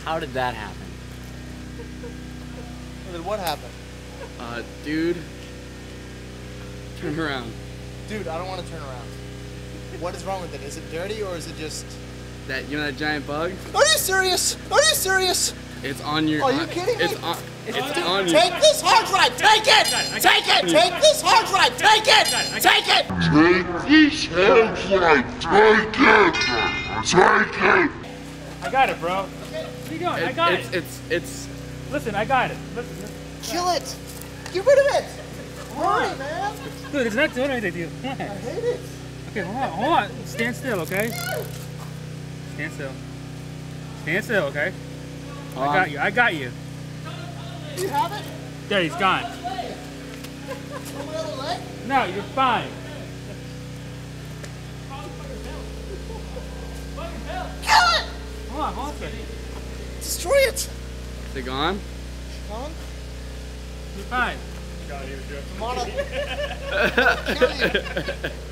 How did that happen? Well, then what happened? Dude. Turn around. Dude, I don't want to turn around. What is wrong with it? Is it dirty or is it just... That, you know that giant bug? Are you serious? Are you serious? It's on your... Are you kidding me? It's on you. Take this hard drive! Take it! Take it! Take this hard drive! Take it! Take it! Take this hard drive! Take it! Take it! I got it, bro. What are you doing? I got it. It's... Listen, I got it. Listen. Kill it! Get rid of it! Hurry, man! Dude, it's not doing anything to you. Come on. I hate it! Okay, hold on. Stand still, okay? Stand still. Stand still, okay? I got you. Do you have it? There, he's gone. On my other leg? No, you're fine. Kill it! Hold on a second. Destroy it! Is it gone? Gone? You're fine. I'm on a... Kill you.